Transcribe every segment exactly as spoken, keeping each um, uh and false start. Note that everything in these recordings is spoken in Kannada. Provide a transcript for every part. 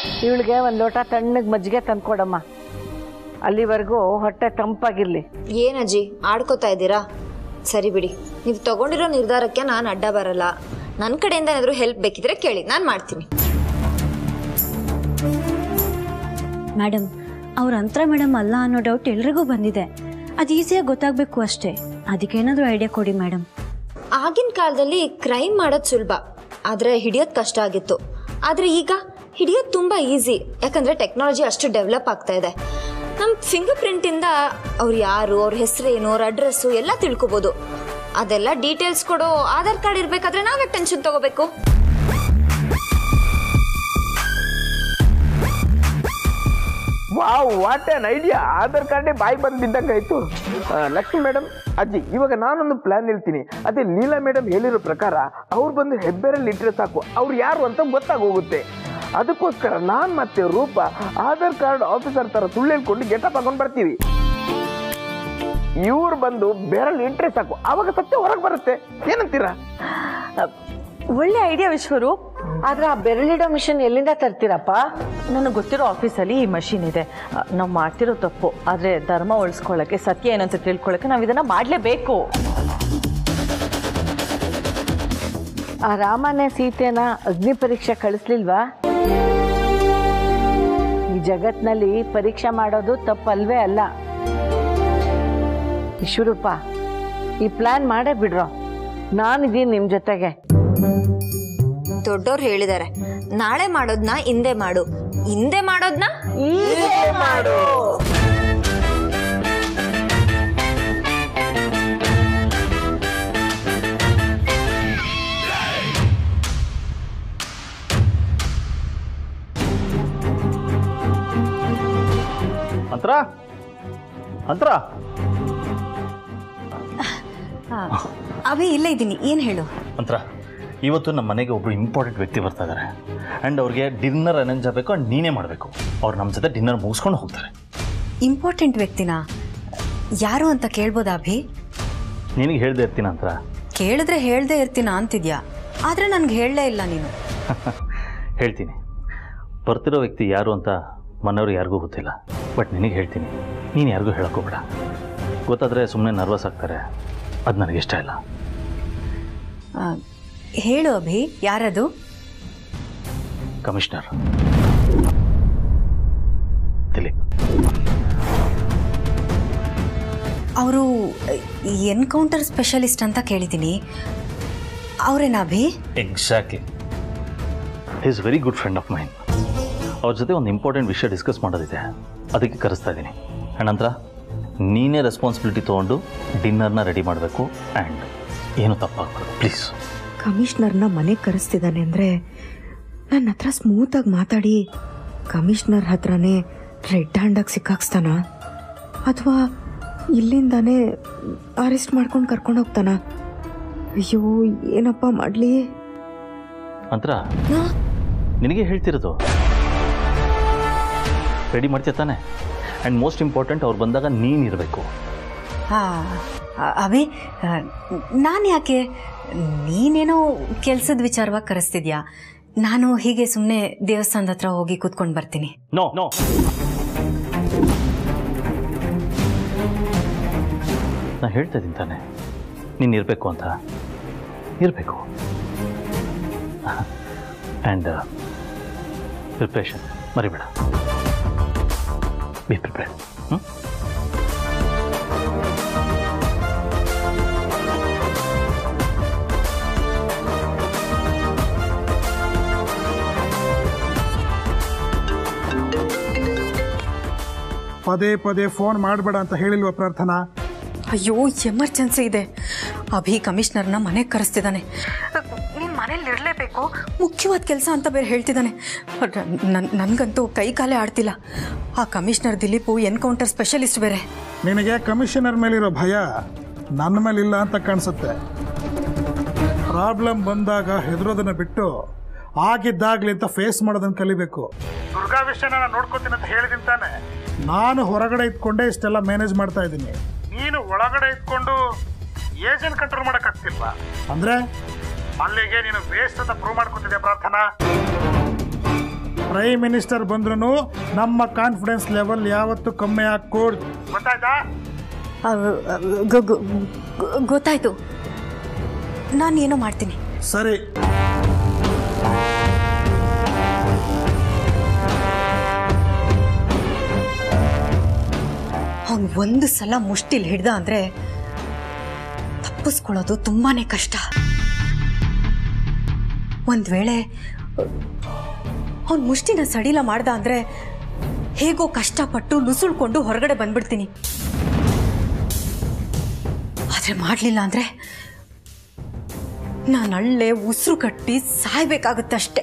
ಇವಳಿಗೆ ಒಂದು ಲೋಟ ತಣ್ಣಗೆ ಮಜ್ಜಿಗೆ ತಂದ್ಕೊಡಮ್ಮ, ಅಲ್ಲಿವರೆಗೂ ಹೊಟ್ಟೆ ತಂಪಾಗಿರ್ಲಿ. ಏನಜ್ಜಿ ಆಡ್ಕೋತಾ ಇದ್ದೀರಾ? ಸರಿ ಬಿಡಿ, ನೀವು ತಗೊಂಡಿರೋ ನಿರ್ಧಾರಕ್ಕೆ ನಾನು ಅಡ್ಡ ಬರಲ್ಲ. ನನ್ನ ಕಡೆಯಿಂದ ಏನಾದರೂ ಹೆಲ್ಪ್ ಬೇಕಿದ್ರೆ ಕೇಳಿ, ನಾನು ಮಾಡ್ತೀನಿ. ಮೇಡಮ್, ಅವ್ರ ಅಂತರ ಮೇಡಮ್ ಅಲ್ಲ ಅನ್ನೋ ಡೌಟ್ ಎಲ್ರಿಗೂ ಬಂದಿದೆ. ಅದು ಈಸಿಯಾಗಿ ಗೊತ್ತಾಗಬೇಕು ಅಷ್ಟೇ. ಅದಕ್ಕೇನಾದರೂ ಐಡಿಯಾ ಕೊಡಿ ಮೇಡಮ್. ಆಗಿನ ಕಾಲದಲ್ಲಿ ಕ್ರೈಮ್ ಮಾಡೋದು ಸುಲಭ, ಆದರೆ ಹಿಡಿಯೋದು ಕಷ್ಟ ಆಗಿತ್ತು. ಆದರೆ ಈಗ ಹಿಡಿಯೋದು ತುಂಬ ಈಸಿ, ಯಾಕಂದರೆ ಟೆಕ್ನಾಲಜಿ ಅಷ್ಟು ಡೆವಲಪ್ ಆಗ್ತಾ ಇದೆ. ನಮ್ಮ ಫಿಂಗರ್ ಪ್ರಿಂಟಿಂದ ಅವ್ರು ಯಾರು, ಅವ್ರ ಹೆಸರೇನು, ಅವ್ರ ಅಡ್ರೆಸ್ಸು ಎಲ್ಲ ತಿಳ್ಕೊಬೋದು. ಅದೆಲ್ಲ ಡೀಟೇಲ್ಸ್ ಕೊಡೋ ಆಧಾರ್ ಕಾರ್ಡ್ ಇರಬೇಕಾದ್ರೆ ನಾವೇ ಟೆನ್ಷನ್ ತಗೋಬೇಕು. Wow, what an idea! Aadhaar ಕಾರ್ಡೇ ಬಾಯಿ ಬಂದು ಬಿದ್ದಂಗಾಯ್ತು. ಲಕ್ಷ್ಮಿ ಮೇಡಮ್, ಅಜ್ಜಿ, ಇವಾಗ ನಾನೊಂದು ಪ್ಲಾನ್ ಹೇಳ್ತೀನಿ. ಅದೇ ಲೀಲಾ ಮೇಡಮ್ ಹೇಳಿರೋ ಪ್ರಕಾರ ಅವ್ರು ಬಂದು ಹೆಬ್ಬೆರಲ್ಲಿ ಇಟ್ಟರೆ ಸಾಕು, ಅವ್ರು ಯಾರು ಅಂತ ಗೊತ್ತಾಗೋಗುತ್ತೆ. ಅದಕ್ಕೋಸ್ಕರ ನಾನು ಮತ್ತೆ ರೂಪ ಆಧಾರ್ ಕಾರ್ಡ್ ಆಫೀಸರ್ ತರ ಸುಳ್ಳು ಹೇಳ್ಕೊಂಡು ಗೆಟಪ್ ಹಾಕೊಂಡು ಬರ್ತೀವಿ. ಇವ್ರು ಬಂದು ಬೆರಳು ಇಟ್ಟರೆ ಸಾಕು, ಅವಾಗ ಸತ್ಯ ಹೊರಗೆ ಬರುತ್ತೆ. ಏನಂತೀರಾ? ಒಳ್ಳೆ ಐಡಿಯಾ ವಿಶ್ವರೂಪ್. ಆದ್ರೆ ಆ ಬೆರಳಿಡೋ ಮಿಷನ್ ಎಲ್ಲಿಂದ ತರ್ತೀರಪ್ಪ? ನನಗೆ ಗೊತ್ತಿರೋ ಆಫೀಸಲ್ಲಿ ಈ ಮಷೀನ್ ಇದೆ. ನಾವು ಮಾಡ್ತಿರೋ ತಪ್ಪು, ಆದರೆ ಧರ್ಮ ಉಳಿಸ್ಕೊಳ್ಳೋಕ್ಕೆ, ಸತ್ಯ ಏನಂತ ತಿಳ್ಕೊಳ್ಳೋಕ್ಕೆ ನಾವು ಇದನ್ನು ಮಾಡಲೇಬೇಕು. ಆ ರಾಮನೇ ಸೀತೆನ ಅಗ್ನಿ ಪರೀಕ್ಷೆ ಕಳಿಸ್ಲಿಲ್ವಾ? ಈ ಜಗತ್ನಲ್ಲಿ ಪರೀಕ್ಷೆ ಮಾಡೋದು ತಪ್ಪಲ್ವೇ ಅಲ್ಲ. ವಿಶ್ವರೂಪ, ಈ ಪ್ಲಾನ್ ಮಾಡೇ ಬಿಡ್ರೋ, ನಾನಿದ್ದೀನಿ ನಿಮ್ಮ ಜೊತೆಗೆ. ದೊಡ್ಡೋರು ಹೇಳಿದ್ದಾರೆ, ನಾಳೆ ಮಾಡೋದ್ನ ಹಿಂದೆ ಮಾಡು, ಹಿಂದೆ ಮಾಡೋದ್ನ ಈಗಲೇ ಮಾಡು. ಅಂತರ ಅಂತರ ಅವೇ ಇಲ್ಲೇ ಇದ್ದೀನಿ, ಏನು ಹೇಳು? ಅಂತರ, ಇವತ್ತು ನಮ್ಮ ಮನೆಗೆ ಒಬ್ಬರು ಇಂಪಾರ್ಟೆಂಟ್ ವ್ಯಕ್ತಿ ಬರ್ತಾ ಇದ್ದಾರೆ. ಆ್ಯಂಡ್ ಅವ್ರಿಗೆ ಡಿನ್ನರ್ ಅರೇಂಜ್ ಆಗಬೇಕು, ಆ್ಯಂಡ್ ನೀನೇ ಮಾಡಬೇಕು. ಅವ್ರು ನಮ್ಮ ಜೊತೆ ಡಿನ್ನರ್ ಮುಗಿಸ್ಕೊಂಡು ಹೋಗ್ತಾರೆ. ಇಂಪಾರ್ಟೆಂಟ್ ವ್ಯಕ್ತಿನಾ? ಯಾರು ಅಂತ ಕೇಳ್ಬೋದಾ ಅಭಿ? ನಿನಗೆ ಹೇಳ್ದೆ ಇರ್ತೀನ ಅಂತರ. ಕೇಳಿದ್ರೆ ಹೇಳ್ದೆ ಇರ್ತೀನ ಅಂತಿದ್ಯಾ, ಆದರೆ ನನಗೆ ಹೇಳಲೇ ಇಲ್ಲ ನೀನು. ಹೇಳ್ತೀನಿ. ಬರ್ತಿರೋ ವ್ಯಕ್ತಿ ಯಾರು ಅಂತ ಮನೆಯವ್ರಿಗೆ ಯಾರಿಗೂ ಗೊತ್ತಿಲ್ಲ, ಬಟ್ ನಿನಗೆ ಹೇಳ್ತೀನಿ. ನೀನು ಯಾರಿಗೂ ಹೇಳೋಕ್ಕೋಬೇಡ. ಗೊತ್ತಾದರೆ ಸುಮ್ಮನೆ ನರ್ವಸ್ ಆಗ್ತಾರೆ, ಅದು ನನಗಿಷ್ಟ ಇಲ್ಲ. ಹೇಳು ಅಭಿ, ಯಾರದು? ಕಮಿಷನರ್ ದಿಲೀಪ್. ಅವರು ಎನ್ಕೌಂಟರ್ ಸ್ಪೆಷಲಿಸ್ಟ್ ಅಂತ ಕೇಳಿದ್ದೀನಿ, ಅವರೇನಾ Abhi? Exactly. He is very good friend of mine. ಅವ್ರ ಜೊತೆ ಒಂದು ಇಂಪಾರ್ಟೆಂಟ್ ವಿಷಯ ಡಿಸ್ಕಸ್ ಮಾಡೋದಿದೆ, ಅದಕ್ಕೆ ಕರೆಸ್ತಾ ಇದ್ದೀನಿ. ಆ್ಯಂಡ್ ನಂತರ ನೀನೇ ರೆಸ್ಪಾನ್ಸಿಬಿಲಿಟಿ ತೊಗೊಂಡು ಡಿನ್ನರ್ನ ರೆಡಿ ಮಾಡಬೇಕು. ಆ್ಯಂಡ್ ಏನು ತಪ್ಪಾಗಬಾರ್ದು, ಪ್ಲೀಸ್. ಕಮಿಷ್ನರ್ನ ಮನೆಗೆ ಕರೆಸ್ತಿದ್ದಾನೆ ಅಂದರೆ ನನ್ನ ಹತ್ರ ಸ್ಮೂತಾಗಿ ಮಾತಾಡಿ ಕಮಿಷ್ನರ್ ಹತ್ರನೇ ರೆಡ್ ಹ್ಯಾಂಡಾಗಿ ಸಿಕ್ಕಾಕ್ಸ್ತಾನ, ಅಥವಾ ಇಲ್ಲಿಂದಾನೇ ಅರೆಸ್ಟ್ ಮಾಡ್ಕೊಂಡು ಕರ್ಕೊಂಡು ಹೋಗ್ತಾನ? ಅಯ್ಯೋ, ಏನಪ್ಪ ಮಾಡಲಿ ಅಂತರ? ನಿನಗೆ ಹೇಳ್ತಿರೋದು. ರೆಡಿ ಮಾಡ್ತೀಯ ತಾನೆ? ಆ್ಯಂಡ್ ಮೋಸ್ಟ್ ಇಂಪಾರ್ಟೆಂಟ್, ಅವ್ರು ಬಂದಾಗ ನೀನಿರಬೇಕು. ಹಾಂ ಅಭಿ, ನಾನು ಯಾಕೆ? ನೀನೇನೋ ಕೆಲಸದ ವಿಚಾರವಾಗಿ ಕರೆಸ್ತಿದ್ಯಾ. ನಾನು ಹೀಗೆ ಸುಮ್ಮನೆ ದೇವಸ್ಥಾನದ ಹತ್ರ ಹೋಗಿ ಕೂತ್ಕೊಂಡು ಬರ್ತೀನಿ. ನೋ ನೋ ನಾ ಹೇಳ್ತಾ ಇದ್ದೀನಿ ತಾನೆ, ನೀನು ಇರಬೇಕು ಅಂತ. ಇರಬೇಕು. ಆ್ಯಂಡ್ ಪ್ರಿಪ್ರೇಷನ್ ಮರಿಬೇಡ. Be prepared. ಹ್ಞೂ ಪದೇ ಪದೇ ಫೋನ್ ಮಾಡಬೇಡ ಅಂತ ಹೇಳಿಲ್ವ ಪ್ರಾರ್ಥನಾ? ಅಯ್ಯೋ, ಎಮರ್ಜೆನ್ಸಿ ಇದೆ. ಅಭಿ ಕಮಿಷ್ನರ್ನ ಮನೆಗೆ ಕರೆಸ್ತಿದ್ದಾನೆ. ನೀನು ಮನೇಲಿ ಇರಲೇಬೇಕು, ಮುಖ್ಯವಾದ ಕೆಲಸ ಅಂತ ಬೇರೆ ಹೇಳ್ತಿದ್ದಾನೆ. ನನಗಂತೂ ಕೈ ಕಾಲೇ ಆಡ್ತಿಲ್ಲ. ಆ ಕಮಿಷ್ನರ್ ದಿಲೀಪು ಎನ್ಕೌಂಟರ್ ಸ್ಪೆಷಲಿಸ್ಟ್ ಬೇರೆ. ನಿನಗೆ ಕಮಿಷನರ್ ಮೇಲಿರೋ ಭಯ ನನ್ನ ಮೇಲಿಲ್ಲ ಅಂತ ಕಾಣಿಸುತ್ತೆ. ಪ್ರಾಬ್ಲಮ್ ಬಂದಾಗ ಹೆದರೋದನ್ನ ಬಿಟ್ಟು ಆಗಿದ್ದಾಗ್ಲಿ ಅಂತ ಫೇಸ್ ಮಾಡೋದನ್ನ ಕಲಿಬೇಕು. ದುರ್ಗಾ ವಿಷಯನ ನಾನು ನೋಡ್ಕೋತೀನಿ ಅಂತ ಹೇಳಿದ್ದೀನಿ ತಾನೆ. ನಾನು ಹೊರಗಡೆ ಇದ್ಕೊಂಡೆ ಇಷ್ಟೆಲ್ಲ ಮ್ಯಾನೇಜ್ ಮಾಡ್ತಾ ಇದ್ದೀನಿ. ನೀನು ಒಳಗಡೆ ಇದ್ಕೊಂಡು ಏಜೆಂಟ್ ಕಂಟ್ರೋಲ್ ಮಾಡೋಕ್ಕಾಗ್ತಿಲ್ವಾ? ಅಂದ್ರೆ ಅಲ್ಲಿಗೆ ನೀನು ವೇಸ್ಟ್ ಅಂತ ಪ್ರೂವ್ ಮಾಡ್ಕೊತಿದ್ಯಾ ಪ್ರಾರ್ಥನಾ? ಪ್ರೈಮ್ ಮಿನಿಸ್ಟರ್ ಬಂದ್ರೂ ನಮ್ಮ ಕಾನ್ಫಿಡೆನ್ಸ್ ಲೆವೆಲ್ ಯಾವತ್ತೂ ಕಮ್ಮಿ ಆಗ್ಕೂಡ್ದು. ಗೊತ್ತಾಯ್ತಾ? ಗೊತ್ತಾಯ್ತು, ನಾನು ಏನೋ ಮಾಡ್ತೀನಿ. ಸರಿ. ಅವನು ಒಂದು ಸಲ ಮುಷ್ಟಿಲ್ ಹಿಡ್ದ ಅಂದ್ರೆ ತಪ್ಪಿಸ್ಕೊಳ್ಳೋದು ತುಂಬಾನೇ ಕಷ್ಟ. ಒಂದ್ ವೇಳೆ ಅವನ್ ಮುಷ್ಟಿನ ಸಡಿಲ ಮಾಡ್ದ ಅಂದ್ರೆ ಹೇಗೋ ಕಷ್ಟಪಟ್ಟು ನುಸುಳ್ಕೊಂಡು ಹೊರಗಡೆ ಬಂದ್ಬಿಡ್ತೀನಿ. ಆದ್ರೆ ಮಾಡ್ಲಿಲ್ಲ ಅಂದ್ರೆ ನಾನು ಅಲ್ಲೇ ಉಸಿರು ಕಟ್ಟಿ ಸಾಯ್ಬೇಕಾಗುತ್ತಷ್ಟೆ.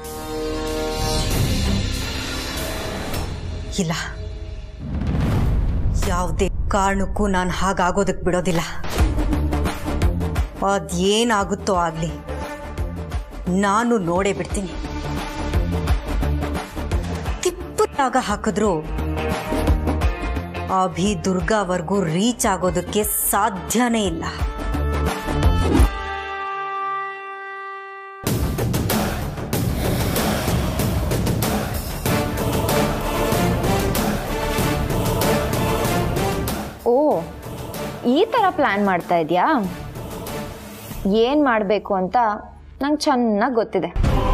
ಇಲ್ಲ, ಯಾವುದೇ ಕಾರಣಕ್ಕೂ ನಾನು ಹಾಗಾಗೋದಕ್ಕೆ ಬಿಡೋದಿಲ್ಲ. ಅದೇನಾಗುತ್ತೋ ಆಗ್ಲಿ, ನಾನು ನೋಡೇ ಬಿಡ್ತೀನಿ. ತಿಪ್ಪತ್ತಾಗ ಹಾಕಿದ್ರು ಅಭಿ ದುರ್ಗಾವರೆಗೂ ರೀಚ್ ಆಗೋದಕ್ಕೆ ಸಾಧ್ಯನೇ ಇಲ್ಲ. ಓ, ಈ ಥರ ಪ್ಲ್ಯಾನ್ ಮಾಡ್ತಾ ಇದೆಯಾ? ಏನು ಮಾಡಬೇಕು ಅಂತ ನಂಗೆ ಚೆನ್ನಾಗಿ ಗೊತ್ತಿದೆ.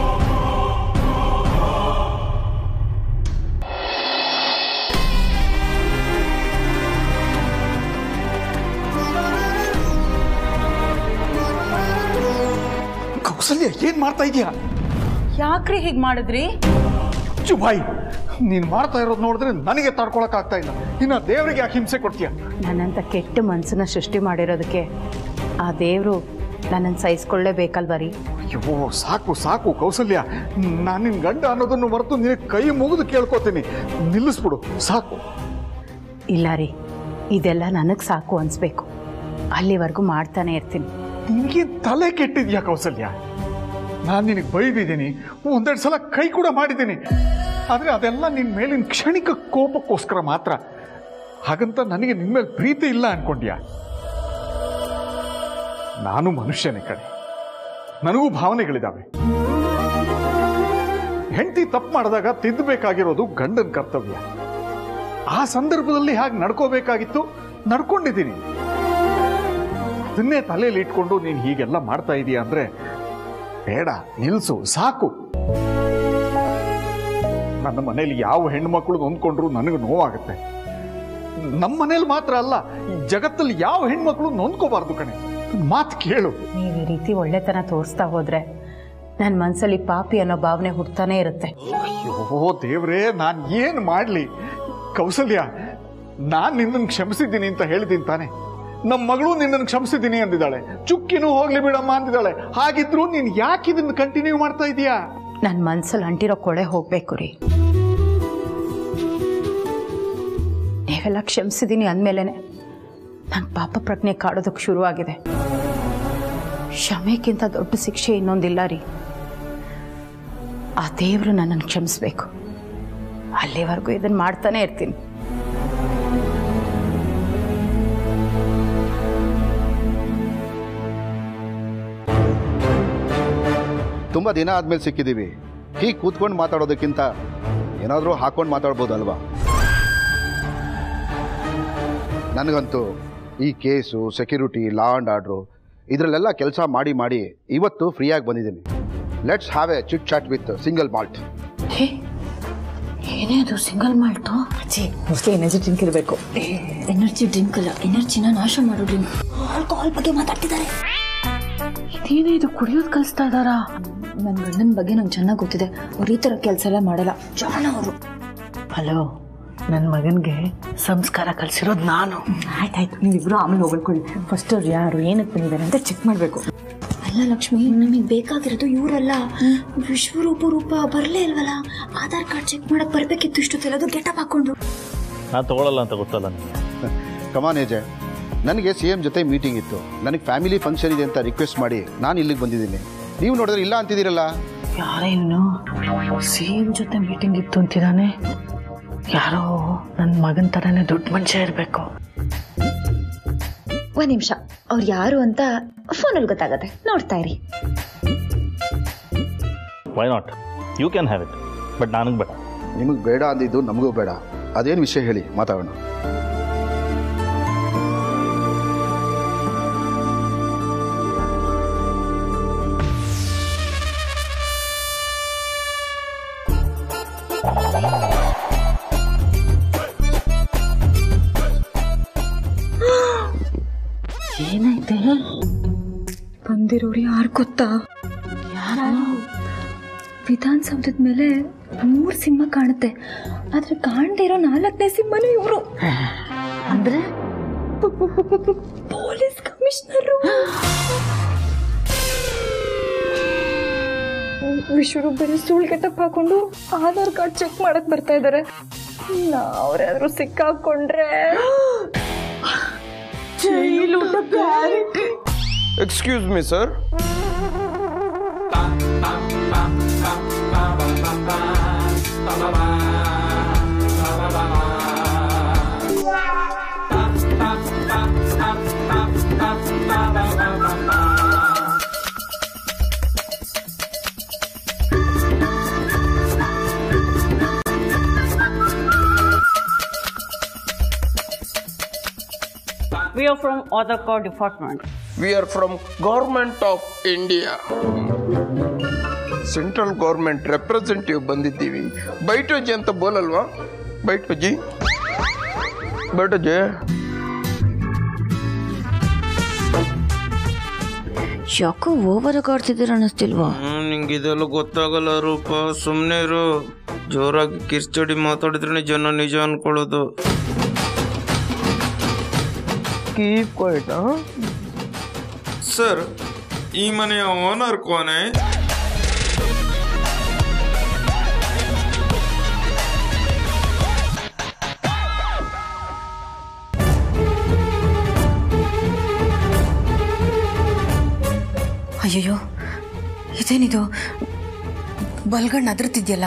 ಕೌಸಲ್ಯ, ಏನ್ ಮಾಡ್ತಾ ಇದೀಯಾ? ಯಾಕ್ರಿ ಹೀಗೆ ಮಾಡಿದ್ರಿ? ಚುಬಾಯಿ, ನೀನ್ ಮಾಡ್ತಾ ಇರೋದು ನೋಡಿದ್ರೆ ನನಗೆ ತಡ್ಕೊಳಕ್ ಆಗ್ತಾ ಇಲ್ಲ. ಇನ್ನ ದೇವರಿಗೆ ಯಾಕೆ ಹಿಂಸೆ ಕೊಡ್ತೀಯ? ನನ್ನಂತ ಕೆಟ್ಟ ಮನಸ್ಸನ್ನ ಸೃಷ್ಟಿ ಮಾಡಿರೋದಕ್ಕೆ ಆ ದೇವರು ನನ್ನನ್ನು ಸಹಿಸ್ಕೊಳ್ಳೇಬೇಕಲ್ವ ರೀ? ಅಯ್ಯೋ, ಸಾಕು ಸಾಕು ಕೌಸಲ್ಯ, ನಾನು ನಿನ್ ಗಂಡ ಅನ್ನೋದನ್ನು ಮರೆತು ನಿನಗೆ ಕೈ ಮುಗಿದು ಕೇಳ್ಕೊತೀನಿ, ನಿಲ್ಲಿಸ್ಬಿಡು ಸಾಕು. ಇಲ್ಲ ರೀ, ಇದೆಲ್ಲ ನನಗೆ ಸಾಕು ಅನ್ಸ್ಬೇಕು. ಅಲ್ಲಿವರೆಗೂ ಮಾಡ್ತಾನೆ ಇರ್ತೀನಿ. ನಿನ್ಗೆ ತಲೆ ಕೆಟ್ಟಿದ್ಯಾ ಕೌಸಲ್ಯ? ನಾನು ನಿನಗೆ ಬೈದಿದ್ದೀನಿ, ಒಂದೆರಡು ಸಲ ಕೈ ಕೂಡ ಮಾಡಿದ್ದೀನಿ. ಆದರೆ ಅದೆಲ್ಲ ನಿನ್ನ ಮೇಲಿನ ಕ್ಷಣಿಕ ಕೋಪಕ್ಕೋಸ್ಕರ ಮಾತ್ರ. ಹಾಗಂತ ನನಗೆ ನಿನ್ನ ಮೇಲೆ ಪ್ರೀತಿ ಇಲ್ಲ ಅನ್ಕೊಂಡ್ಯಾ? ನಾನು ಮನುಷ್ಯನೇ ಕಡೆ, ನನಗೂ ಭಾವನೆಗಳಿದ್ದಾವೆ. ಹೆಂಡತಿ ತಪ್ಪು ಮಾಡಿದಾಗ ತಿದ್ದಬೇಕಾಗಿರೋದು ಗಂಡನ ಕರ್ತವ್ಯ. ಆ ಸಂದರ್ಭದಲ್ಲಿ ಹಾಗೆ ನಡ್ಕೋಬೇಕಾಗಿತ್ತು, ನಡ್ಕೊಂಡಿದ್ದೀನಿ. ಅದನ್ನೇ ತಲೆಯಲ್ಲಿ ಇಟ್ಕೊಂಡು ನೀನು ಹೀಗೆಲ್ಲ ಮಾಡ್ತಾ ಇದೀಯ ಅಂದ್ರೆ ಬೇಡ, ನಿಲ್ಸು, ಸಾಕು. ನನ್ನ ಮನೇಲಿ ಯಾವ ಹೆಣ್ಮಕ್ಳು ನೊಂದ್ಕೊಂಡ್ರು ನನಗೆ ನೋವಾಗುತ್ತೆ. ನಮ್ಮ ಮನೇಲಿ ಮಾತ್ರ ಅಲ್ಲ, ಈ ಜಗತ್ತಲ್ಲಿ ಯಾವ ಹೆಣ್ಮಕ್ಳು ನೊಂದ್ಕೋಬಾರ್ದು ಕಣೆ. ಮಾತು ಕೇಳು. ನೀವು ಈ ರೀತಿ ಒಳ್ಳೆತನ ತೋರಿಸ್ತಾ ಹೋದ್ರೆ ನನ್ನ ಮನಸ್ಸಲ್ಲಿ ಪಾಪಿ ಅನ್ನೋ ಭಾವನೆ ಹುಡ್ತಾನೆ ಇರುತ್ತೆ. ಅಯ್ಯೋ ದೇವ್ರೇ, ನಾನು ಏನು ಮಾಡಲಿ? ಕೌಸಲ್ಯ, ನಾನು ನಿನ್ನನ್ನು ಕ್ಷಮಿಸಿದ್ದೀನಿ ಅಂತ ಹೇಳಿದ್ದೀನಿ ತಾನೆ. ನಮ್ಮ ಮಗಳು ನಿನ್ನನ್ನು ಕ್ಷಮಿಸಿದ್ದೀನಿ ಅಂದಿದ್ದಾಳೆ, ಚುಕ್ಕಿನೂ ಹೋಗ್ಲಿ ಬಿಡಮ್ಮ ಅಂದಿದ್ದಾಳೆ. ಹಾಗಿದ್ರು ನೀನು ಯಾಕೆ ಇದನ್ನು ಕಂಟಿನ್ಯೂ ಮಾಡ್ತಾ ಇದೀಯಾ? ನನ್ನ ಮನಸ್ಸಲ್ಲಿ ಅಂಟಿರೋ ಕೊಳೆ ಹೋಗ್ಬೇಕು ರೀ. ನೀವೆಲ್ಲ ಕ್ಷಮಿಸಿದ್ದೀನಿ ಅಂದಮೇಲೆ ನನ್ನ ಪಾಪ ಪ್ರಜ್ಞೆ ಕಾಡೋದಕ್ಕೆ ಶುರುವಾಗಿದೆ. ಕ್ಷಮೆಗಿಂತ ದೊಡ್ಡ ಶಿಕ್ಷೆ ಇನ್ನೊಂದಿಲ್ಲ ರೀ. ಆ ದೇವರು ನನ್ನನ್ನು ಕ್ಷಮಿಸ್ಬೇಕು. ಅಲ್ಲಿವರೆಗೂ ಇದನ್ನು ಮಾಡ್ತಾನೆ ಇರ್ತೀನಿ. ತುಂಬ ದಿನ ಆದ್ಮೇಲೆ ಸಿಕ್ಕಿದ್ದೀವಿ. ಹೀಗೆ ಕೂತ್ಕೊಂಡು ಮಾತಾಡೋದಕ್ಕಿಂತ ಏನಾದರೂ ಹಾಕೊಂಡು ಮಾತಾಡ್ಬೋದಲ್ವಾ? ನನಗಂತೂ ಈ case, security, law and order ಇದರಲ್ಲೆಲ್ಲ ಕೆಲಸ ಮಾಡಿ ಮಾಡಿ ಇವತ್ತು ಫ್ರೀಯಾಗಿ ಬಂದಿದ್ದೀನಿ. Let's have a chit chat with single malt. ಏನೇ ಅದು ಸಿಂಗಲ್ ಮಾಲ್ಟು? ಅಜ್ಜಿ, ಮೋಸ್ಟ್ಲಿ ಎನರ್ಜಿ ಡ್ರಿಂಕ್ ಇರಬೇಕು. ಎನರ್ಜಿ ಡ್ರಿಂಕ್ ಅಲ್ಲ, ಎನರ್ಜಿನ ನಾಶ ಮಾಡೋ ಡ್ರಿಂಕ್. ಆಲ್ಕೋಹಾಲ್ ಬಗ್ಗೆ ಮಾತಾಡ್ತಿದ್ದಾರೆ. ಇದೇನೇ ಇದು, ಕುಡಿಯೋದು ಕಲಿಸ್ತಾ ಇದ್ದಾರಾ? ನನ್ನ ಗಂಡನ ಬಗ್ಗೆ ನಂಗೆ ಚೆನ್ನಾಗಿ ಗೊತ್ತಿದೆ. ಅವ್ರು ಈ ಥರ ಕೆಲಸ ಎಲ್ಲ ಮಾಡಲ್ಲ, ಜಾಣ ಅವರು. ಹಲೋ, ನನ್ನ ಮಗನಿಗೆ ಸಂಸ್ಕಾರ ಕಲಿಸಿರೋದು ನಾನು. ಆಯ್ತಾಯ್ತು, ನೀವಿಬ್ರು ಆಮೇಲೆ ಹೋಗ್ಕೊಳ್ಳಿ. ಫಸ್ಟ್ ಅವ್ರು ಯಾರು, ಏನಕ್ಕೆ ಬಂದಿದ್ದಾರೆ ಅಂತ ಚೆಕ್ ಮಾಡಬೇಕು. ಅಲ್ಲ ಲಕ್ಷ್ಮಿ, ನಮಗೆ ಬೇಕಾಗಿರೋದು ಇವರಲ್ಲ, ವಿಶ್ವರೂಪ ರೂಪ ಬರಲೇ ಇಲ್ವಲ್ಲ. ಆಧಾರ್ ಕಾರ್ಡ್ ಚೆಕ್ ಮಾಡಕ್ ಬರ್ಬೇಕಿತ್ತು ಇಷ್ಟೊತ್ತೆಲ್ಲ. ಅದು ಗೆಟಪ್ ಹಾಕೊಂಡು ನಾನು ತಗೊಳ್ಳಲ್ಲ ಅಂತ ಗೊತ್ತಲ್ಲ ನಿಮಗೆ. ಕಮಾನ್ ಏಜೆ, ನನಗೆ ಸಿ ಎಂ ಜೊತೆ ಮೀಟಿಂಗ್ ಇತ್ತು. ನನಗೆ ಫ್ಯಾಮಿಲಿ ಫಂಕ್ಷನ್ ಇದೆ ಅಂತ ರಿಕ್ವೆಸ್ಟ್ ಮಾಡಿ ನಾನು ಇಲ್ಲಿಗೆ ಬಂದಿದ್ದೀನಿ. ನೀವು ನೋಡಿದ್ರೆ ಇಲ್ಲ ಅಂತಿದ್ದೀರಲ್ಲ. ಯಾರೇ ಇವನು? ಸಿ ಎಂ ಜೊತೆ ಮೀಟಿಂಗ್ ಇತ್ತು ಅಂತಿದ್ದಾನೆ. ಯಾರೋ ನನ್ನ ಮಗನ ಥರನೇ ದೊಡ್ಡ ಮನುಷ್ಯ ಇರಬೇಕು. ಒಂದು ನಿಮಿಷ, ಅವ್ರು ಯಾರು ಅಂತ ಫೋನಲ್ಲಿ ಗೊತ್ತಾಗತ್ತೆ, ನೋಡ್ತಾ ಇರಿ. Why not? You can have it. But ನನಗೆ ಬೇಡ. ನಿಮಗೆ ಬೇಡ ಅಂದಿದ್ದು ನಮಗೂ ಬೇಡ. ಅದೇನು ವಿಷಯ ಹೇಳಿ ಮಾತಾಡೋಣ. ಏನಾಯ್ತೆ? ಬಂದಿರೋರು ಯಾರು ಗೊತ್ತಾ? ವಿಧಾನಸೌಧದ ಮೇಲೆ ಮೂರು ಸಿಂಹ ಕಾಣುತ್ತೆ, ಆದ್ರೆ ಕಾಣದೇ ಇರೋ ನಾಲ್ಕನೇ ಸಿಂಹನೂ ಇವರು. ಅಂದ್ರೆ ಪೊಲೀಸ್ ಕಮಿಷನರು. ವಿಶ್ವರೂಪ್ ಬರೀ ಸುಳ್ಗೆಟಪ್ ಹಾಕೊಂಡು ಆಧಾರ್ ಕಾರ್ಡ್ ಚೆಕ್ ಮಾಡಕ್ ಬರ್ತಾ ಇದಾರೆ. ನಾವ್ರಾದ್ರೂ ಸಿಕ್ಕಾಕೊಂಡ್ರೆ excuse me sir. We are from Aadhaar Card Department. We are from Government of India. Central government representative ಬಂದಿದ್ದೀವಿ. ಬೈಟೋಜಿ ಅಂತ ಬೋಲಲ್ವಾ? ಬೈಟೋಜಿ ಬೈಟೋಜಿ ಯಾಕೋ ಓವರ್ ಆಡ್ತಿದ್ದೀರ ಅನ್ನಿಸ್ತಿಲ್ವಾ? ನಿಂಗೆ ಇದೆಲ್ಲ ಗೊತ್ತಾಗಲ್ಲ ರೂಪ, ಸುಮ್ಮನೆ ಇರು. ಜೋರಾಗಿ ಕಿರ್ಚಡಿ ಮಾತಾಡಿದ್ರೆ ಜನ ನಿಜ ಅನ್ಕೊಳ್ಳೋದು. Keep quiet. ಸರ್, ಈ ಮನೆಯ ಓನರ್ ಕೋನೆ? ಅಯ್ಯಯ್ಯೋ, ಇದೇನಿದು? ಬಲ್ಗಣ್ಣು ಅದರ್ತಿದ್ಯಲ್ಲ.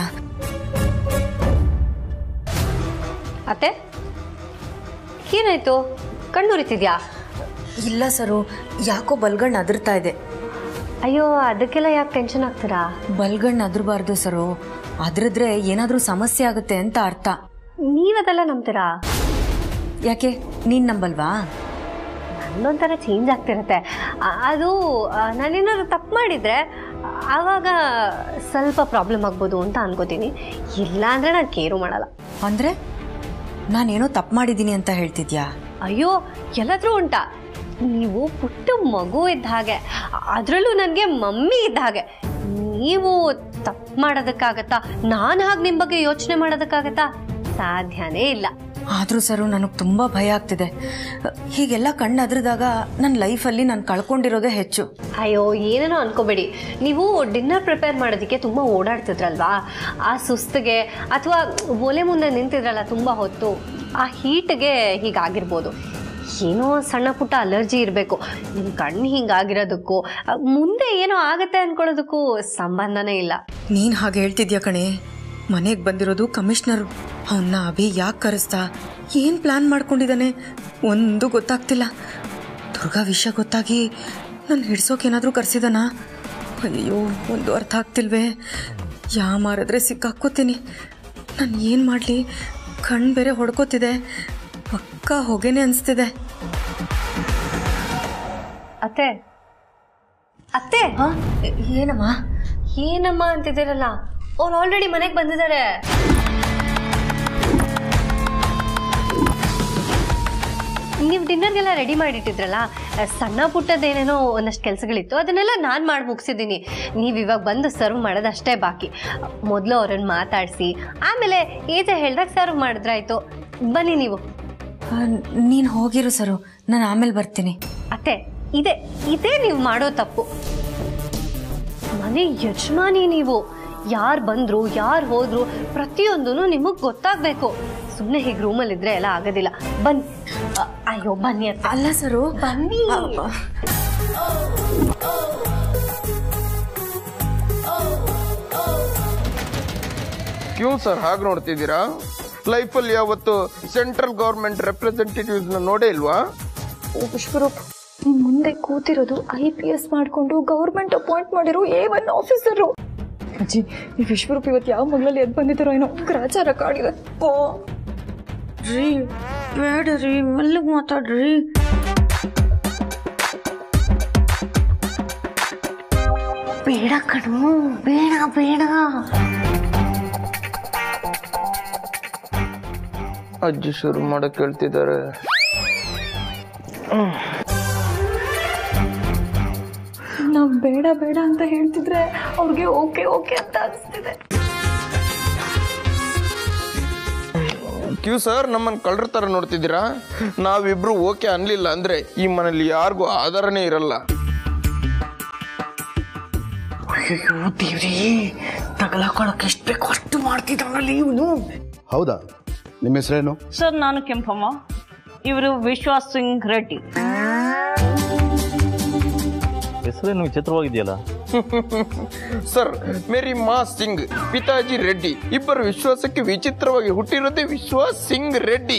ಅತ್ತೆ ಏನಾಯ್ತು? ಕಣ್ಣುರಿತಿದ್ಯಾ? ಇಲ್ಲ ಸರು, ಯಾಕೋ ಬಲ್ಗಣ್ಣು ಅದರ್ತಾ ಇದೆ. ಅಯ್ಯೋ, ಅದಕ್ಕೆಲ್ಲ ಯಾಕೆ ಟೆನ್ಷನ್ ಆಗ್ತೀರಾ? ಬಲ್ಗಣ್ಣು ಅದರಬಾರ್ದು ಸರು, ಅದ್ರದ್ರೆ ಏನಾದರೂ ಸಮಸ್ಯೆ ಆಗುತ್ತೆ ಅಂತ ಅರ್ಥ. ನೀವದೆಲ್ಲ ನಂಬ್ತೀರಾ? ಯಾಕೆ, ನೀನು ನಂಬಲ್ವಾ? ನನ್ನೊಂಥರ ಚೇಂಜ್ ಆಗ್ತಿರತ್ತೆ. ಅದು ನಾನೇನಾದ್ರು ತಪ್ಪು ಮಾಡಿದರೆ ಆವಾಗ ಸ್ವಲ್ಪ ಪ್ರಾಬ್ಲಮ್ ಆಗ್ಬೋದು ಅಂತ ಅನ್ಕೋತೀನಿ. ಇಲ್ಲ ಅಂದರೆ ನಾನು ಕೇರು ಮಾಡಲ್ಲ. ಅಂದರೆ ನಾನೇನೋ ತಪ್ಪು ಮಾಡಿದ್ದೀನಿ ಅಂತ ಹೇಳ್ತಿದ್ಯಾ? ಅಯ್ಯೋ, ಎಲ್ಲಾದ್ರೂ ಉಂಟಾ? ನೀವು ಪುಟ್ಟ ಮಗು ಇದ್ದ ಹಾಗೆ, ಅದರಲ್ಲೂ ನನಗೆ ಮಮ್ಮಿ ಇದ್ದ ಹಾಗೆ. ನೀವು ತಪ್ಪು ಮಾಡೋದಕ್ಕಾಗತ್ತಾ? ನಾನು ಹಾಗೆ ನಿಮ್ಮ ಬಗ್ಗೆ ಯೋಚನೆ ಮಾಡೋದಕ್ಕಾಗತ್ತಾ? ಸಾಧ್ಯನೇ ಇಲ್ಲ. ಆದರೂ ಸರು, ನನಗೆ ತುಂಬ ಭಯ ಆಗ್ತಿದೆ. ಹೀಗೆಲ್ಲ ಕಣ್ಣು ಅದ್ರದಾಗ ನನ್ನ ಲೈಫಲ್ಲಿ ನಾನು ಕಳ್ಕೊಂಡಿರೋದೇ ಹೆಚ್ಚು. ಅಯ್ಯೋ, ಏನೇನೋ ಅನ್ಕೋಬೇಡಿ. ನೀವು ಡಿನ್ನರ್ ಪ್ರಿಪೇರ್ ಮಾಡೋದಕ್ಕೆ ತುಂಬ ಓಡಾಡ್ತಿದ್ರಲ್ವಾ, ಆ ಸುಸ್ತಿಗೆ ಅಥವಾ ಒಲೆ ಮುಂದೆ ನಿಂತಿದ್ರಲ್ಲ ತುಂಬ ಹೊತ್ತು, ಆ ಹೀಟ್ಗೆ ಹೀಗಾಗಿರ್ಬೋದು. ಏನೋ ಸಣ್ಣ ಪುಟ್ಟ ಅಲರ್ಜಿ ಇರಬೇಕು. ನಿಮ್ಮ ಕಣ್ಣು ಹಿಂಗಾಗಿರೋದಕ್ಕೂ ಮುಂದೆ ಏನೋ ಆಗುತ್ತೆ ಅಂದ್ಕೊಳ್ಳೋದಕ್ಕೂ ಸಂಬಂಧನೇ ಇಲ್ಲ. ನೀನು ಹಾಗೆ ಹೇಳ್ತಿದ್ಯಾ ಕಣೆ. ಮನೆಗೆ ಬಂದಿರೋದು ಕಮಿಷನರು. ಅವನ್ನ ಅಭಿ ಯಾಕೆ ಕರೆಸ್ತಾ, ಏನು ಪ್ಲ್ಯಾನ್ ಮಾಡ್ಕೊಂಡಿದ್ದಾನೆ ಒಂದು ಗೊತ್ತಾಗ್ತಿಲ್ಲ. ದುರ್ಗಾ ವಿಷಯ ಗೊತ್ತಾಗಿ ನಾನು ಹಿಡ್ಸೋಕೇನಾದರೂ ಕರೆಸಿದಾನ? ಅಯ್ಯೋ, ಒಂದು ಅರ್ಥ ಆಗ್ತಿಲ್ವೇ. ಯಾ ಮಾರಿದ್ರೆ ಸಿಕ್ಕಾಕ್ಕೋತೀನಿ. ನಾನು ಏನು ಮಾಡಲಿ? ಕಣ್ಣು ಬೇರೆ ಹೊಡ್ಕೋತಿದೆ. ಪಕ್ಕ ಹೊಗೆನೆ ಅನಿಸ್ತಿದೆ. ಅತ್ತೆ ಅತ್ತೆ ಏನಮ್ಮ ಏನಮ್ಮ ಅಂತಿದ್ದೀರಲ್ಲ, ಅವ್ರು ಆಲ್ರೆಡಿ ಮನೆಗೆ ಬಂದಿದ್ದಾರೆ. ನೀವು ಡಿನ್ನರ್ಗೆಲ್ಲ ರೆಡಿ ಮಾಡಿಟ್ಟಿದ್ರಲ್ಲ, ಸಣ್ಣ ಪುಟ್ಟದೇನೇನೋ ಒಂದಷ್ಟು ಕೆಲಸಗಳಿತ್ತು, ಅದನ್ನೆಲ್ಲ ನಾನು ಮಾಡಿ ಮುಗಿಸಿದ್ದೀನಿ. ನೀವು ಇವಾಗ ಬಂದು ಸರ್ವ್ ಮಾಡೋದಷ್ಟೇ ಬಾಕಿ. ಮೊದಲು ಅವ್ರನ್ನ ಮಾತಾಡಿಸಿ ಆಮೇಲೆ ಏಜೆ ಹೇಳ್ದಾಗ ಸರ್ವ್ ಮಾಡಿದ್ರಾಯ್ತು. ಬನ್ನಿ ನೀವು. ನೀನು ಹೋಗಿರು ಸರು, ನಾನು ಆಮೇಲೆ ಬರ್ತೀನಿ. ಅತ್ತೆ, ಇದೇ ಇದೇ ನೀವು ಮಾಡೋ ತಪ್ಪು. ಮನೆ ಯಜಮಾನಿ ನೀವು. ಯಾರು ಬಂದ್ರು ಯಾರು ಹೋದ್ರು ಪ್ರತಿಯೊಂದೂ ನಿಮಗೆ ಗೊತ್ತಾಗಬೇಕು. ಸುಮ್ಮನೆ ಹೀಗೆ ರೂಮಲ್ಲಿದ್ರೆ ಎಲ್ಲ ಆಗೋದಿಲ್ಲ. ಬನ್ನಿ. ಅಯ್ಯೋ ಬನ್ನಿ ಅತ್ತೆ. ಅಲ್ಲ ಸರು, ಬನ್ನಿ. ಕ್ಯೂ ಸರ್ ಹಾಗೆ ನೋಡ್ತಿದ್ದೀರಾ? ಲೈಫಲ್ಲಿ ಯಾವತ್ತು ಸೆಂಟ್ರಲ್ ಗೌರ್ಮೆಂಟ್ ರೆಪ್ರೆಸೆಂಟೇಟಿವ್ಸ್ ನೋಡೇ ಇಲ್ವಾ? ವಿಶ್ವರೂಪ್, ಮುಂದೆ ಕೂತಿರೋದು ಐ ಪಿ ಎಸ್ ಮಾಡಿಕೊಂಡು ಗೌರ್ಮೆಂಟ್ ಅಪಾಯಿಂಟ್ ಮಾಡಿರೋ ಎ ಒನ್ ಆಫೀಸರು. ಅಜ್ಜಿ ಈ ವಿಶ್ವರೂಪ ಇವತ್ತು ಯಾವ ಮಗಳಲ್ಲಿ ಎದ್ದು ಬಂದಿದ್ದಾರೋ ಏನೋ ಗ್ರಾಚಾರ ಕಾಡಿದೆ. ಓ ರೀ ಬೇಡ ರೀ, ಮೆಲ್ಲಗೆ ಮಾತಾಡ್ರಿ. ಬೇಡ ಕಣು, ಬೇಡ ಬೇಡ. ಅಜ್ಜಿ ಶುರು ಮಾಡಕ್ ಹೇಳ್ತಿದ್ದಾರೆ. ನಾವು ಬೇಡ ಬೇಡ ಅಂತ ಹೇಳ್ತಿದ್ರೆ ಅವ್ರಿಗೆ ಓಕೆ ಓಕೆ ಅಂತ ಅನಿಸ್ತಿದೆ. ಕ್ಯೂ ಸರ್, ನಮ್ಮನ್ನು ಕಳ್ಳರ ಥರ ನೋಡ್ತಿದ್ದೀರಾ? ನಾವಿಬ್ರು ಓಕೆ ಅನ್ಲಿಲ್ಲ ಅಂದ್ರೆ ಈ ಮನೇಲಿ ಯಾರಿಗೂ ಆಧಾರನೇ ಇರಲ್ಲ. ಅಯ್ಯೋ ದೇವ್ರಿ, ತಗಲಾಕೊಳಕ್ಕೆ ಎಷ್ಟು ಬೇಕು ಅಷ್ಟು ಮಾಡ್ತಿದ್ದಾನಲ್ಲ ಇವನು. ಹೌದಾ? ನಿಮ್ಮ ಹೆಸರೇನು? ಸರ್ ನಾನು ಕೆಂಪಮ್ಮ, ಇವರು ವಿಶ್ವಾಸ್ ಸಿಂಗ್ ರೆಡ್ಡಿ. ಹೆಸರೇನು ವಿಚಿತ್ರವಾಗಿದೆಯಲ್ಲ. ಸರ್, ಮೇರಿ ಮಾ ಸಿಂಗ್, ಪಿತಾಜಿ ರೆಡ್ಡಿ. ಇಬ್ಬರು ವಿಶ್ವಾಸಕ್ಕೆ ವಿಚಿತ್ರವಾಗಿ ಹುಟ್ಟಿರೋದೇ ವಿಶ್ವಾಸ್ ಸಿಂಗ್ ರೆಡ್ಡಿ.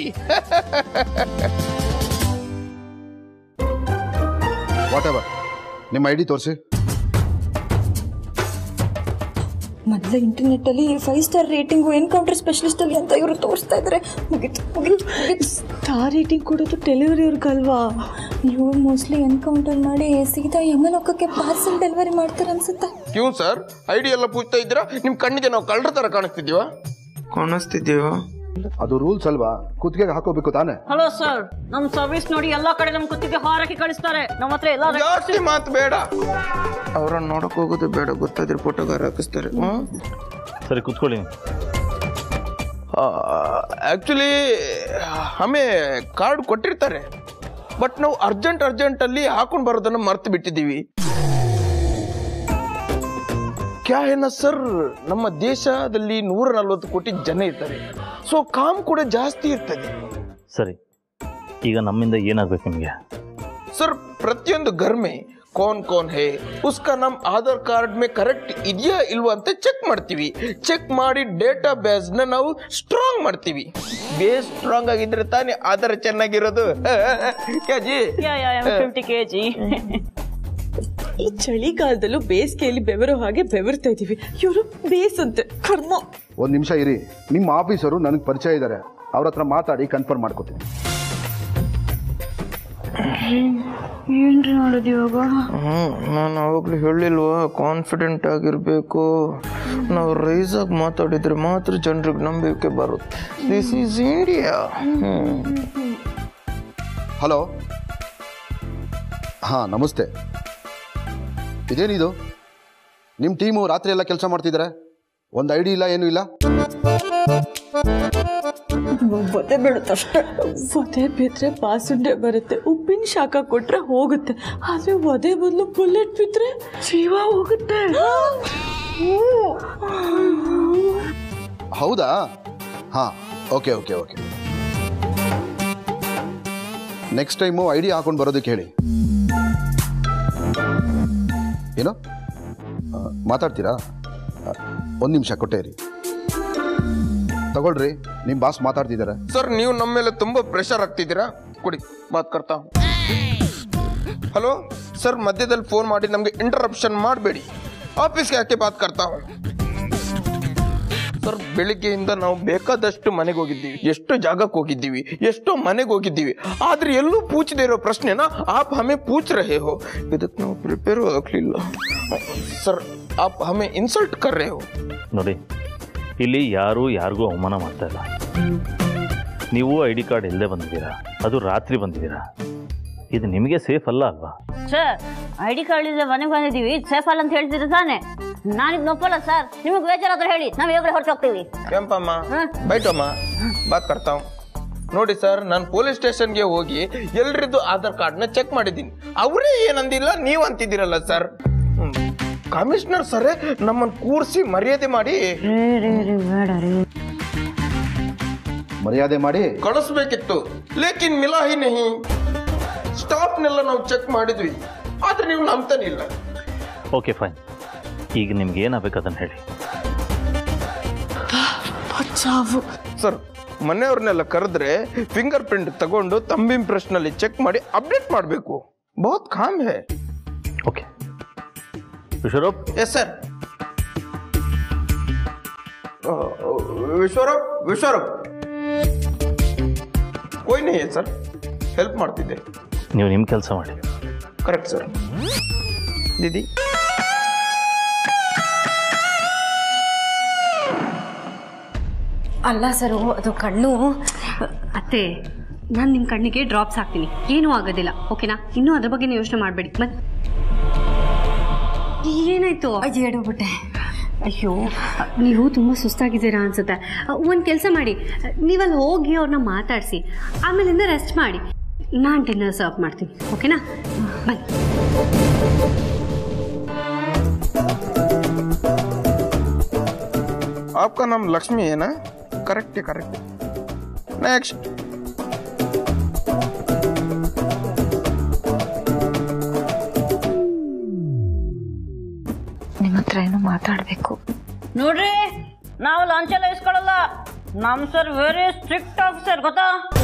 ವಾಟ್ ಎವರ್, ನಿಮ್ಮ ಐ ಡಿ ತೋರಿಸಿ. ಮೊದಲೇ ಇಂಟರ್ನೆಟ್ಟಲ್ಲಿ ಫೈವ್ ಸ್ಟಾರ್ ರೇಟಿಂಗು ಎನ್ಕೌಂಟರ್ ಸ್ಪೆಷಲಿಸ್ಟಲ್ಲಿ ಅಂತ ಇವರು ತೋರಿಸ್ತಾ ಇದ್ದಾರೆ. ಮುಗಿತು ಮುಗಿತು ಸ್ಟಾರ್ ರೇಟಿಂಗ್ ಕೊಡೋದು ಡೆಲಿವರಿ ಅವ್ರಿಗಲ್ವಾ? ಇವ್ರು ಮೋಸ್ಟ್ಲಿ ಎನ್ಕೌಂಟರ್ ಮಾಡಿ ಸೀದಾ ಯಮಲೋಕಕ್ಕೆ ಪಾರ್ಸಲ್ ಡೆಲಿವರಿ ಮಾಡ್ತಾರೆ ಅನ್ಸುತ್ತೆ. ಕ್ಯೂ ಸರ್, ಐಡಿ ಎಲ್ಲ ಪೂಜ್ತಾ ಇದ್ದೀರಾ? ನಿಮ್ ಕಣ್ಣಿಗೆ ನಾವು ಕಳ್ಳರ ತರ ಕಾಣಿಸ್ತಿದೀವ? ಕಾಣಿಸ್ತಿದ್ದೀವ? ಅದು ರೂಲ್ಸ್ ಅಲ್ವಾ, ಕುತ್ತಿಗೆ ಹಾಕೋಬೇಕು ತಾನೆ. ಹಲೋ ಸರ್, ನಮ್ ಸರ್ವಿಸ್ ನೋಡಿ ಎಲ್ಲಾ ಕಡೆ ನಮ್ ಕುತ್ತಿಗೆ ಹಾರಕ್ಕೆ ಕಳಿಸ್ತಾರೆ. ನಮ್ಮ ಹತ್ರ ಎಲ್ಲ ಜಾಸ್ತಿ ಮಾತು ಬೇಡ. ಅವ್ರನ್ನ ನೋಡಕ್ ಹೋಗೋದು ಬೇಡ, ಗೊತ್ತಾದ್ರೆ ಫೋಟೋಗಾರ ಹಾಕಿಸ್ತಾರೆ. ಸರಿ ಕೂತ್ಕೊಳ್ಳಿ. ಆಕ್ಚುಲಿ ಆಮೇ ಕಾರ್ಡ್ ಕೊಟ್ಟಿರ್ತಾರೆ, ಬಟ್ ನಾವು ಅರ್ಜೆಂಟ್ ಅರ್ಜೆಂಟ್ ಅಲ್ಲಿ ಹಾಕೊಂಡು ಬರೋದನ್ನ ಮರ್ತು ಬಿಟ್ಟಿದ್ದೀವಿ. ಕ್ಯಾ ಏನ ಸರ್, ನಮ್ಮ ದೇಶದಲ್ಲಿ ನೂರ ನಲ್ವತ್ತು ಕೋಟಿ ಜನ ಇರ್ತಾರೆ, ಸೊ ಕಾಮ್ ಕೂಡ ಜಾಸ್ತಿ ಇರ್ತದೆ. ಸರಿ, ಈಗ ನಮ್ಮಿಂದ ಏನಾಗ್ಬೇಕು ನಿಮಗೆ? ಸರ್, ಪ್ರತಿಯೊಂದು ಘರ್ಮೆ कौन कौन है उसका नाम आधार कार्ड में करेक्ट ಇದೆಯಾ ಇಲ್ವಾ ಅಂತ ಚೆಕ್ ಮಾಡ್ತೀವಿ. ಚೆಕ್ ಮಾಡಿ ಡೇಟಾ ಬೇಸ್ ನ ನಾವು ಸ್ಟ್ರಾಂಗ್ ಮಾಡ್ತೀವಿ. ಬೇಸ್ ಸ್ಟ್ರಾಂಗ್ ಆಗಿದ್ರೆ ತಾನೇ ಆಧಾರ ಚೆನ್ನಾಗಿರೋದು. KG fifty KG. ಈ ಚಳಿಗಾಲದಲ್ಲೂ ಬೇಸಿಗೆಯಲ್ಲಿ ಬೆವರೋ ಹಾಗೆ ಬೆವರ್ತಾ ಇದೀವಿ. ಇವರು ಬೇಸಂತೆ ಕರ್ಮ. ಒಂದ್ ನಿಮಿಷ ಇರಿ, ನಿಮ್ಮ ಆಫೀಸರು ನನಗೆ ಪರಿಚಯ ಇದ್ದಾರೆ, ಅವ್ರ ಹತ್ರ ಮಾತಾಡಿ ಕನ್ಫರ್ಮ್ ಮಾಡ್ಕೋತೀನಿ. ಏನ್ರಿ ಮಾಡೋದು ಇವಾಗ? ಹ್ಮ್ ನಾನು ಅವಾಗ್ಲೂ ಹೇಳಿಲ್ವಾ, ಕಾನ್ಫಿಡೆಂಟ್ ಆಗಿರ್ಬೇಕು. ನಾವು ರೈಸ್ ಆಗಿ ಮಾತಾಡಿದ್ರೆ ಮಾತ್ರ ಜನರಿಗೆ ನಂಬಿಕೆ ಬರುತ್ತೆ. This is India. ಹಲೋ, ಹಾ ನಮಸ್ತೆ. ಇದೇನಿದು? ನಿಮ್ಮ ಟೀಮು ರಾತ್ರಿ ಎಲ್ಲ ಕೆಲಸ ಮಾಡ್ತಿದ್ದಾರೆ, ಒಂದು ಐಡಿ ಇಲ್ಲ, ಏನೂ ಇಲ್ಲ. ಒದೆ ಬೀಳುತ್ತಷ್ಟೇ. ಒದೆ ಬಿದ್ರೆ ಬಾಸುಂಡೆ ಬರುತ್ತೆ, ಉಪ್ಪಿನ ಶಾಖ ಕೊಟ್ರೆ ಹೋಗುತ್ತೆ. ಆದ್ರೆ ಒದೆ ಬದಲು ಬುಲೆಟ್ ಬಿದ್ರೆ ಜೀವ ಹೋಗುತ್ತೆ. ಹೌದಾ? ಹಾ, okay okay okay. Next time ID ಹಾಕೊಂಡು ಬರೋದಕ್ಕೆ ಹೇಳಿ. ಏನು ಮಾತಾಡ್ತೀರಾ? ಒಂದು ನಿಮಿಷ ಕೊಟ್ಟೆ ಇರಿ. ತಗೊಳ್ರಿ, ನಿಮ್ಮ ಬಾಸ್ ಮಾತಾಡ್ತಿದ್ದಾರೆ. ಸರ್, ನೀವು ನಮ್ಮ ಮೇಲೆ ತುಂಬಾ ಪ್ರೆಷರ್ ಆಗ್ತಿದ್ದೀರಾ. ಕೊಡಿ, ಬಾತ್ ಕರ್ತಾ. ಹಲೋ ಸರ್, ಮಧ್ಯದಲ್ಲಿ ಫೋನ್ ಮಾಡಿ ನಮಗೆ ಇಂಟರಪ್ಷನ್ ಮಾಡಬೇಡಿ. ಆಫೀಸ್ಗೆ ಯಾಕೆ ಬಾತ್ ಕರ್ತಾ ಸರ್? ಬೆಳಿಗ್ಗೆಯಿಂದ ನಾವು ಬೇಕಾದಷ್ಟು ಮನೆಗೆ ಹೋಗಿದ್ದೀವಿ, ಎಷ್ಟು ಜಾಗಕ್ಕೆ ಹೋಗಿದ್ದೀವಿ, ಎಷ್ಟೋ ಮನೆಗೆ ಹೋಗಿದ್ದೀವಿ, ಆದ್ರೆ ಎಲ್ಲೂ ಪೂಚದೆ ಇರೋ ಪ್ರಶ್ನೆನ ಆಪ್ ಹಮೆ ಪೂಚ್ ರಹೆ ಹೋ. ಇದಕ್ಕೆ ನಾವು ಪ್ರಿಪೇರ್ ಆಗಲಿಲ್ಲ ಸರ್. ಆಪ್ ಹಮೆ ಇನ್ಸಲ್ಟ್ ಕರ್ ರಹೆ ಹೋ. ನೋಡಿ, ಇಲ್ಲಿ ಯಾರೂ ಯಾರಿಗೂ ಅವಮಾನ ಮಾಡ್ತಾ ಇಲ್ಲ. ನೀವು ಐ ಡಿ ಕಾರ್ಡ್ ಇಲ್ಲದೆ ಬಂದಿದ್ದೀರಾ, ಅದು ರಾತ್ರಿ ಬಂದಿದ್ದೀರಾ. ಇದು ನಿಮಗೆ ಸೇಫ್ ಅಲ್ಲ ಅಲ್ವಾ? ಸರ್, ಐ ಡಿ ಕಾರ್ಡ್ ಇಲ್ಲದೆ ಮನೆಗೆ ಬಂದಿದ್ದೀವಿ, ಸೇಫ್ ಅಲ್ಲ ಅಂತ ಹೇಳ್ತೀರಾ ತಾನೆ? ನಾನಿದ್ ಒಪ್ಪಲ್ಲ ಸರ್. ನಿಮಗೆ ಬೇಜಾರಾದ್ರೆ ಹೇಳಿ, ನಾವು ಹೇಗೆ ಹೊರಟು ಹೋಗ್ತೀವಿ. ಕೆಂಪಮ್ಮ ಬೈಟಮ್ಮ ಬಾತ್ ಕರ್ತಾವ್. ನೋಡಿ ಸರ್, ನಾನು ಪೊಲೀಸ್ ಸ್ಟೇಷನ್ಗೆ ಹೋಗಿ ಎಲ್ರಿದ್ದು ಆಧಾರ್ ಕಾರ್ಡ್ನ ಚೆಕ್ ಮಾಡಿದ್ದೀನಿ. ಅವರೇ ಏನಂದಿಲ್ಲ, ನೀವು ಅಂತಿದ್ದೀರಲ್ಲ ಸರ್. ಕಮಿಷನರ್ ಸರ್ ನಮ್ಮನ್ನು ಕೂರಿಸಿ ಮರ್ಯಾದೆ ಮಾಡಿ ಮರ್ಯಾದೆ ಮಾಡಿ ಕಳಿಸ್ಬೇಕಿತ್ತು. ಲೇಕಿನ್ ಮಿಲಾಹಿ ನಹಿ. ಸ್ಟಾಫ್ನೆಲ್ಲ ನಾವು ಚೆಕ್ ಮಾಡಿದ್ವಿ, ಆದ್ರೆ ನೀವು ನಂಬ್ತಾನೆ ಇಲ್ಲ. ಓಕೆ ಫೈನ್, ಈಗ ನಿಮ್ಗೆ ಏನಾಗಬೇಕು ಅದನ್ನು ಹೇಳಿ. ಸರ್, ಮನೆಯವ್ರನ್ನೆಲ್ಲ ಕರೆದ್ರೆ ಫಿಂಗರ್ ಪ್ರಿಂಟ್ ತಗೊಂಡು ತಂಬ್ ಇಂಪ್ರೆಷನ್ ಅಲ್ಲಿ ಚೆಕ್ ಮಾಡಿ ಅಪ್ಡೇಟ್ ಮಾಡಬೇಕು. ಬಹುತ್ ಕಾಮ್ ಹೈ. Okay Vishwaroop. Yes sir. Vishwaroop Vishwaroop कोई नहीं है सर हेल्प ಮಾಡ್ತಿದ್ದೆ ನೀವು ನಿಮ್ಮ ಕೆಲಸ ಮಾಡಿ ಕರೆಕ್ಟ್ ಸರ್ ದೀದಿ ಅಲ್ಲ ಸರು ಅದು ಕಣ್ಣು ಅತ್ತೆ ನಾನು ನಿಮ್ಮ ಕಣ್ಣಿಗೆ ಡ್ರಾಪ್ಸ್ ಹಾಕ್ತೀನಿ ಏನೂ ಆಗೋದಿಲ್ಲ ಓಕೆನಾ ಇನ್ನೂ ಅದ್ರ ಬಗ್ಗೆ ಯೋಚನೆ ಮಾಡಬೇಡಿ ಮತ್ತೆ ಏನಾಯ್ತು ಹೇಳ್ಬಿಟ್ಟೆ ಅಯ್ಯೋ ನೀವು ತುಂಬ ಸುಸ್ತಾಗಿದ್ದೀರಾ ಅನ್ಸುತ್ತೆ ಒಂದು ಕೆಲಸ ಮಾಡಿ ನೀವಲ್ಲಿ ಹೋಗಿ ಅವ್ರನ್ನ ಮಾತಾಡಿಸಿ ಆಮೇಲಿಂದ ರೆಸ್ಟ್ ಮಾಡಿ ನಾನು ಡಿನ್ನರ್ ಸರ್ವ್ ಮಾಡ್ತೀನಿ ಓಕೆನಾ ಬನ್ನಿ आपका नाम लक्ष्मी है ना करेक्ट है करेक्ट नेक्स्ट ನಿಮ್ಮ ಹತ್ರ ಏನೋ ಮಾತಾಡಬೇಕು ನೋಡ್ರಿ ನಾವು ಲಂಚ್ ಎಲ್ಲ ಇಸ್ಕೊಳ್ಳಲ್ಲ ನಮ್ಮ ಸರ್ ವೆರಿ ಸ್ಟ್ರಿಕ್ಟ್ ಆಫೀಸರ್ ಗೊತ್ತಾ